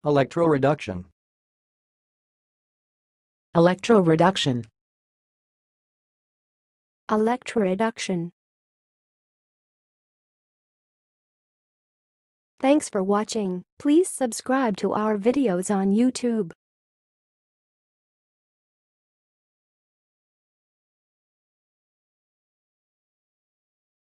Electroreduction. Electroreduction. Electroreduction. Thanks for watching. Please subscribe to our videos on YouTube.